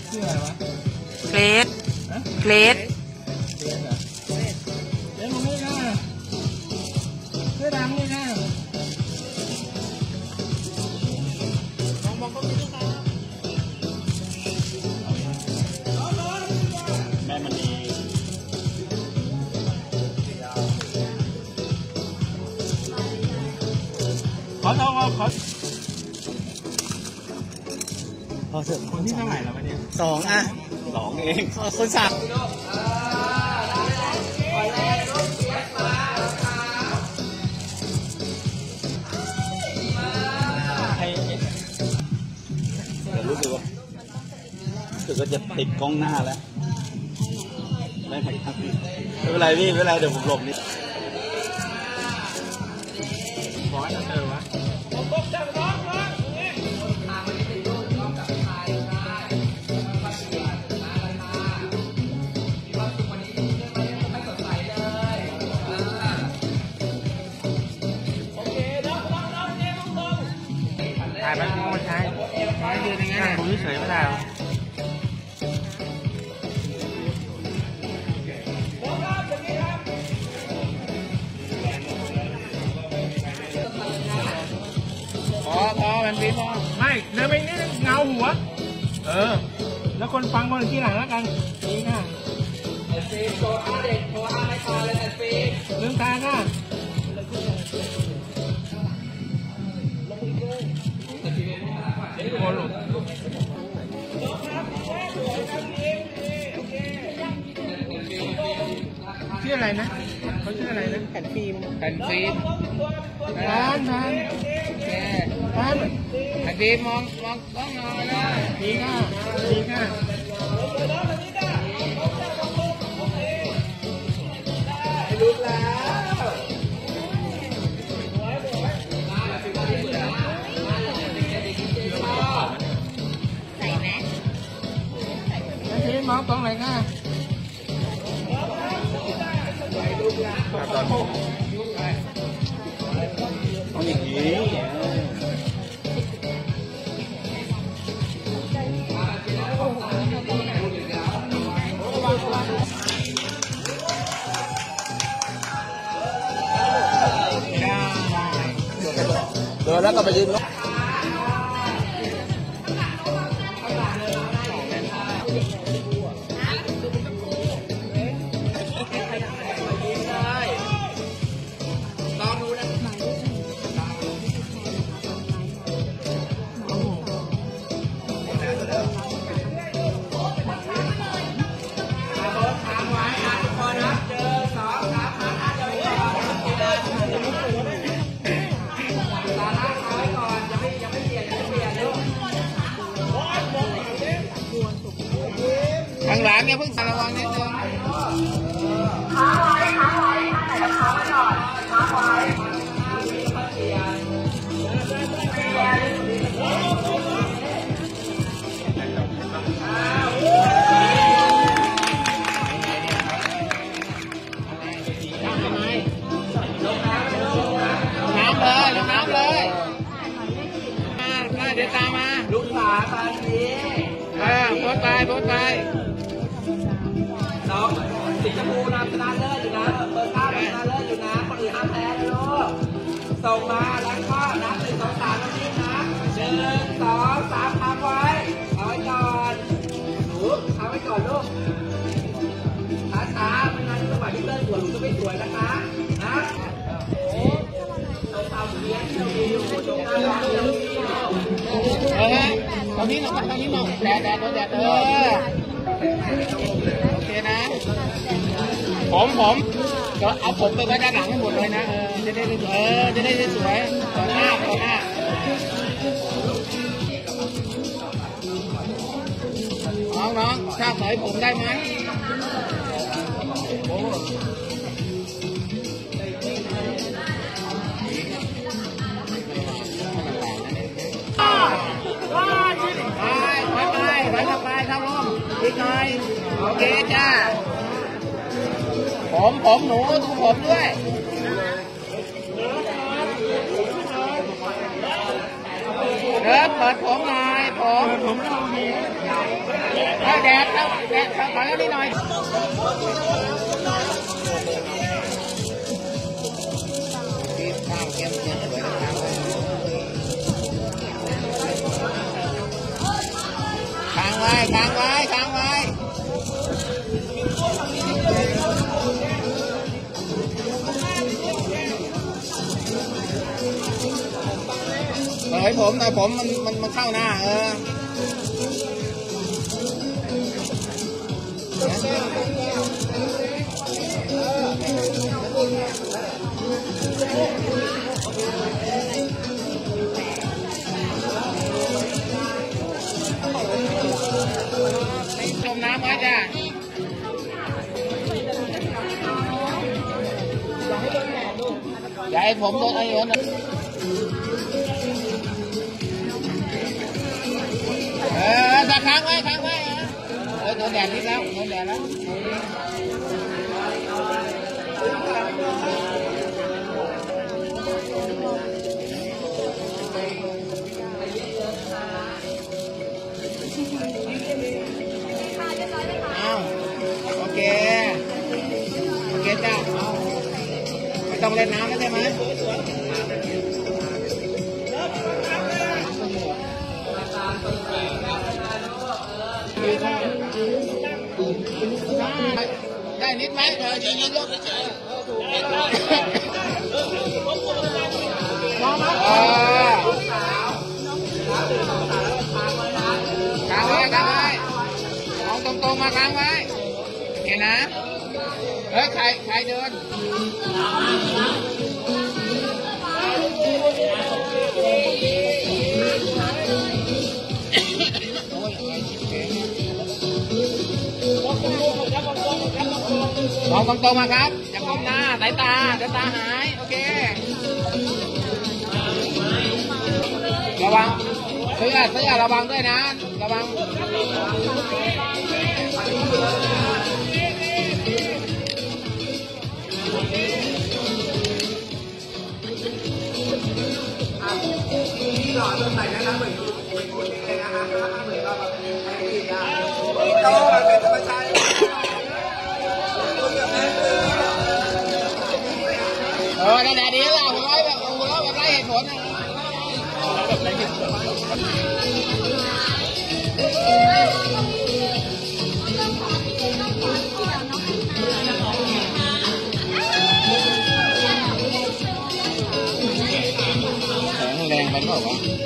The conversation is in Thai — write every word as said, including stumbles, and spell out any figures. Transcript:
ชื่ออะไรวะเกรดเกรดเกรดเหรอเกรดมึงนี่นะเสื้อดำนี่นะมองมองก็ไม่ได้แม่มันดีขอโทษขอพอเถอะคนที่เท่าไหร่แล้ววะเนี่ยสองอ่ะสองเองคนสับรู้สึกว่ารู้สึกว่าจะติดกล้องหน้าแล้วไม่ไม่เป็นไรพี่ไม่เป็นไรเดี๋ยวผมหลบนิดบอยเจอวะถ่ายไปพี่คนใช้ไม่ยืนอย่างงี้ดูเฉยไม่ได้พอพอมันพี่พอไม่เดินไปนี่เงาหัวเออแล้วคนฟังคนที่หลังแล้วกันนี่ค่ะฟีโซอาเด็กโทรหาไม่พอเลยแต่ฟีลืมตาค่ะชื่ออะไรนะเขาชื่ออะไรนะแผ่นฟิล์มแผ่นฟิล์มทานทานแกทานแผ่นฟิล์มมองมองต้องมองนะดีค่ะดีค่ะลุกแล้วใส่ไหมทีมองตรงไหนค่ะต้องอย่างนี้เดินแล้วก็ไปยืนลงข้างหลังเนี่ยเพิ่งระวังนิดนึงขาไว้ขาไว้ขาไหนขาไว้ก่อนขาไว้น้ำเลยลงน้ำเลยมาเดี๋ยวตามมาลูกหลานตอนนี้เออโพสไปโพสไปน้องสีชมพูนำชนะเลิศอยู่นะเปิดข้าวชนะเลิศอยู่นะคนอื่นห้ามแพ้นะลูกส่งมาแล้วก็นับหนึ่งสองสามตรงนี้นะหนึ่งสองสามทำไว้เอาไว้ก่อนหนูเอาไว้ก่อนลูกช้าๆไม่งั้นจังหวะที่เลิศสวยหนูจะไม่สวยนะคะนะต้องเอาเลี้ยงที่ดีอยู่ตรงหน้าร้านเลยเออตอนนี้หน่อยตอนนี้หน่อยแดดแดดแดดเออโอเคนะผมผมก็เอาผมไปไว้ด้านหลังให้หมดเลยนะเออจะได้เออจะได้สวยต่อหน้าต่อหน้าน้องน้องชอบสอยผมได้ไหมอีกหน่อยโอเคจ้าผมผมหนูดูผมด้วยเดินเปิดผมหน่อยผมผมเรามีะถอยนิดหน่อยข้าวเค็มเค็มสวยนะครับค้างไว้ค้างไว้ค้างไว้เฮ้ยผมหน่อยผมมันมันมันเข้าหน้าเออจมน้ำไว้จ้ะอย่าให้ผมโดนไอ้โยนเออจะค้างไว้ค้างไว้เออโดนแดดนิดแล้วโดนแดดแล้วเอาโอเคโอเคจ้าเอาไม่ต้องเล่นน้ำแล้วใช่ไหมได้นิดไหมเธอยืนยืนลูกเฉยๆค้างไว้ค้างไว้เอาตรงๆมาค้างไว้เห็นนะเฮ้ยใครใครเดินมองตรงๆมาครับอย่าก้มหน้าสายตาสายตาหายโอเคระวังเสื้อเสื้อระวังด้วยนะระวังนี่หล่อตัวใส่นะครับเหมือนเหมือนคนเลยนะฮะเหมือนเราแบบใช้ปีกอ่ะโตแบบเป็นธรรมชาติเออนั่นแหละดีแล้วหัวเราะแบบหัวเราะแบบไร้เหตุผลนะแบบไร้เหตุผลแรงไปเปล่าวะ